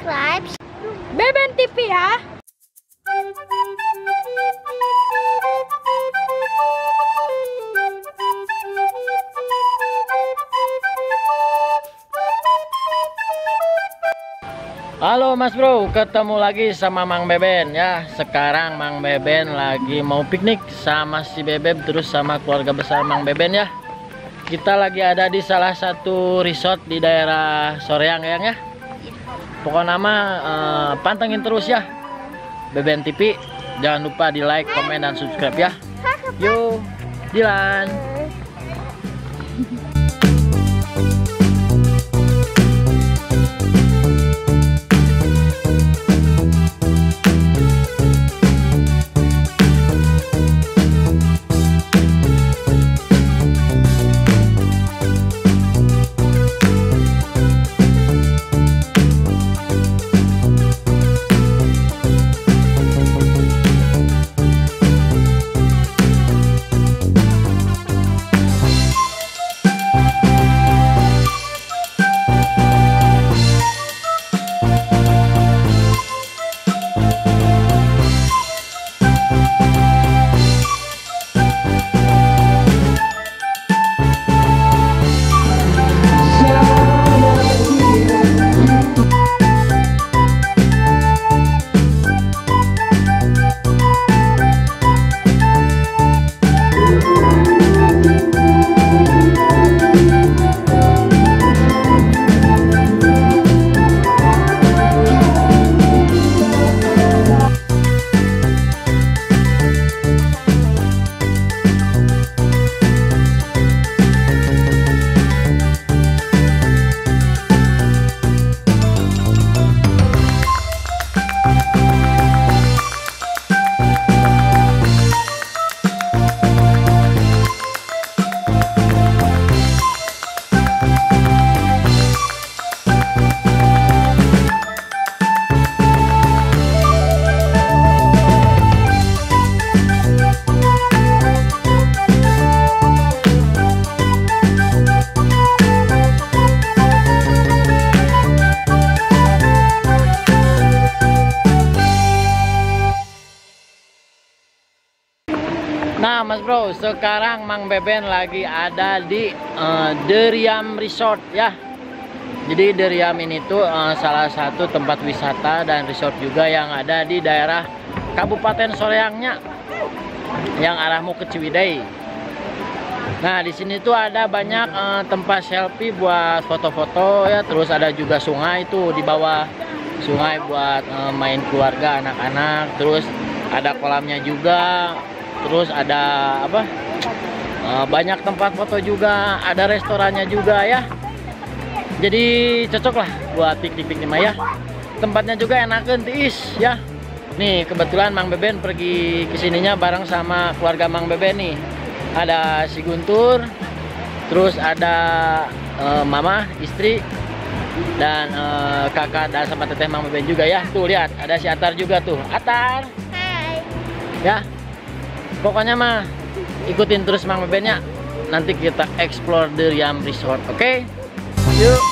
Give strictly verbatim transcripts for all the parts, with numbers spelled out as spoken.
subscribe Beben T V ya. Halo Mas Bro, ketemu lagi sama Mang Beben ya. Sekarang Mang Beben lagi mau piknik sama si Bebeb terus sama keluarga besar Mang Beben ya. Kita lagi ada di salah satu resort di daerah Soreang ya. Pokoknya nama uh, pantengin terus ya Beben T V. Jangan lupa di like, komen, dan subscribe ya. Yuk, Dilan. Nah Mas Bro, sekarang Mang Beben lagi ada di uh, Deriam Resort ya. Jadi Deriam ini tuh uh, salah satu tempat wisata dan resort juga yang ada di daerah Kabupaten Soreangnya, yang arahmu ke Ciwidey. Nah di sini tuh ada banyak uh, tempat selfie buat foto-foto ya. Terus ada juga sungai tuh di bawah sungai buat uh, main keluarga anak-anak. Terus ada kolamnya juga. Terus ada apa? Uh, banyak tempat foto juga, ada restorannya juga ya. Jadi cocok lah buat piknik-piknik ya. Tempatnya juga enakan tiis ya. Nih kebetulan Mang Beben pergi kesininya bareng sama keluarga Mang Beben nih. Ada si Guntur, terus ada uh, mama, istri, dan uh, kakak dan sama teteh Mang Beben juga ya. Tuh lihat, ada si Atar juga tuh. Atar. Hai. Ya. Pokoknya mah ikutin terus Mang Bebennya. Nanti kita explore Deriam Resort, oke? Okay? Yuk.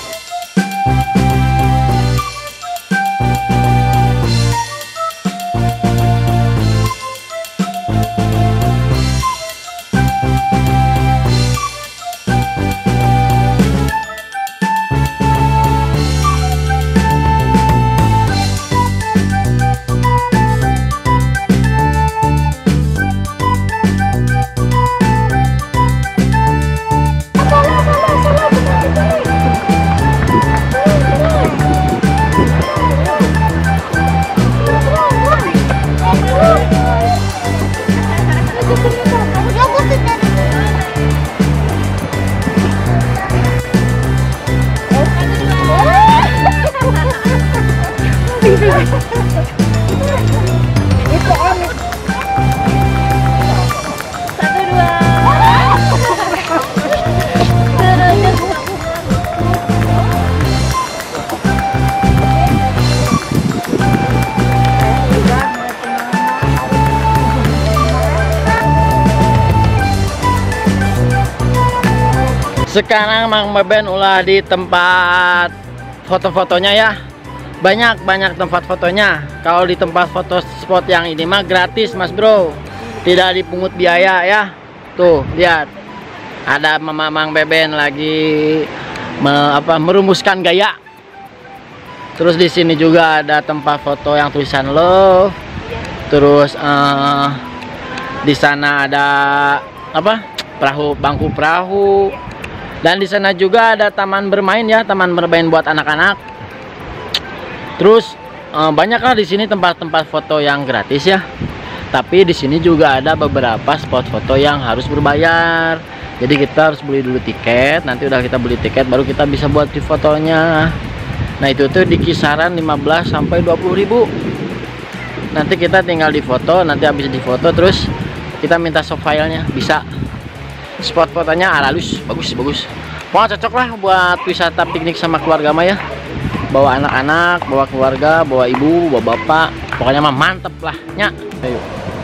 Itu om. Satu dua. Sekarang Mang Beben ulah di tempat foto-fotonya ya. Banyak banyak tempat fotonya. Kalau di tempat foto spot yang ini mah gratis Mas Bro, tidak dipungut biaya ya. Tuh lihat, ada Mamang Beben lagi me, apa, merumuskan gaya. Terus di sini juga ada tempat foto yang tulisan love. Terus uh, di sana ada apa, perahu, bangku perahu. Dan di sana juga ada taman bermain ya, taman bermain buat anak-anak. Terus eh, banyaklah di sini tempat-tempat foto yang gratis ya. Tapi di sini juga ada beberapa spot foto yang harus berbayar. Jadi kita harus beli dulu tiket. Nanti udah kita beli tiket baru kita bisa buat di fotonya. Nah itu tuh di kisaran lima belas sampai dua puluh ribu. Nanti kita tinggal di foto. Nanti habis di foto terus kita minta soft filenya, bisa. Spot fotonya halus, bagus bagus. Pokoknya cocok lah buat wisata piknik sama keluarga mah ya. Bawa anak-anak, bawa keluarga, bawa ibu, bawa bapak. Pokoknya mah mantep lah nya. Ayo.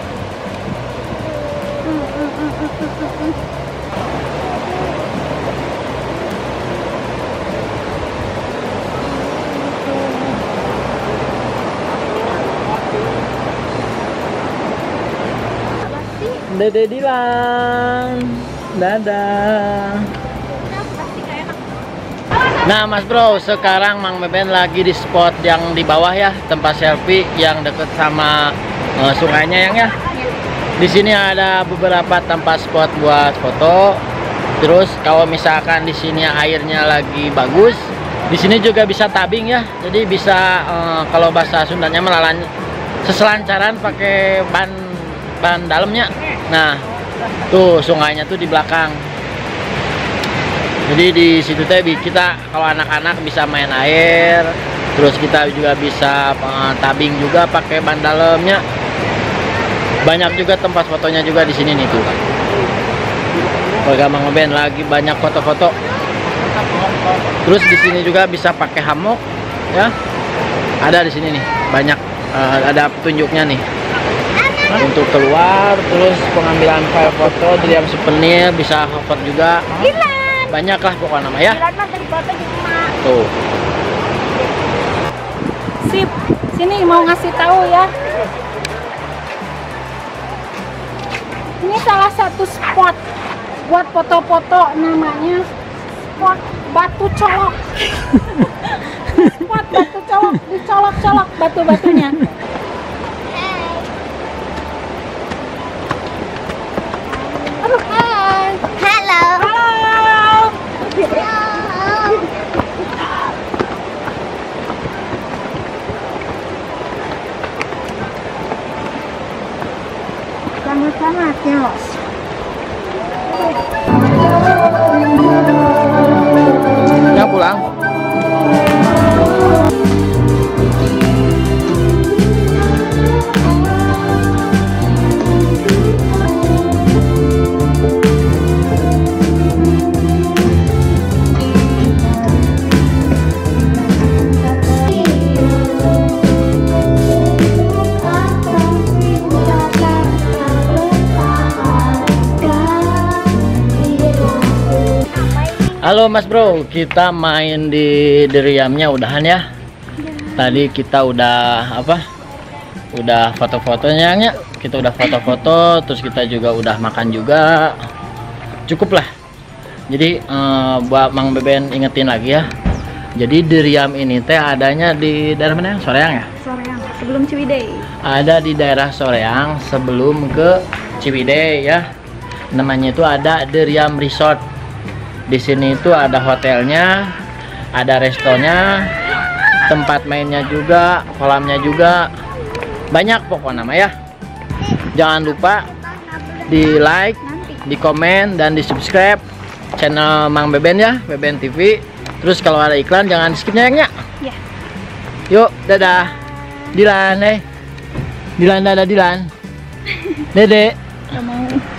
Dede Dilan. Dadah. Nah Mas Bro, sekarang Mang Beben lagi di spot yang di bawah ya, tempat selfie yang deket sama uh, sungainya yang ya. Di sini ada beberapa tempat spot buat foto. Terus kalau misalkan di sini airnya lagi bagus, di sini juga bisa tabing ya. Jadi bisa uh, kalau bahasa Sundanya melalan seselancaran pakai ban ban dalamnya. Nah, tuh sungainya tuh di belakang. Jadi di situ teh kita kalau anak-anak bisa main air, terus kita juga bisa uh, tabing juga pakai ban dalamnya. Banyak juga tempat fotonya juga di sini nih tuh. Keluarga Mang Beben lagi banyak foto-foto. Terus di sini juga bisa pakai hammock ya. Ada di sini nih, banyak uh, ada petunjuknya nih. Untuk keluar, terus pengambilan file foto, Deriam souvenir, bisa hot juga. Banyak lah pokoknya nama ya. Tuh. Sip, sini mau ngasih tahu ya. Ini salah satu spot buat foto-foto, namanya spot Batu Colok. Spot Batu Colok, dicolok-colok batu-batunya. Halo. Hai. Halo. Halo. Sama-sama, Tios. Yang pulang. Halo Mas Bro, kita main di Deriamnya udahan ya. Tadi kita udah apa? Udah foto-fotonya ya. Kita udah foto-foto, terus kita juga udah makan juga. Cukup lah. Jadi eh, buat Mang Beben ingetin lagi ya. Jadi Deriam ini teh adanya di daerah mana? Soreang ya? Soreang, sebelum Ciwidey. Ada di daerah Soreang sebelum ke Ciwidey ya. Namanya itu ada Deriam Resort. Di sini itu ada hotelnya, ada restonya, tempat mainnya juga, kolamnya juga. Banyak pokoknya nama ya. Jangan lupa di like, di komen, dan di subscribe channel Mang Beben ya, Beben T V. Terus kalau ada iklan jangan di skipnya ya. Ya. Yuk, dadah. Dilan, eh. Dilan, dadah Dilan. Dede. Gak mau.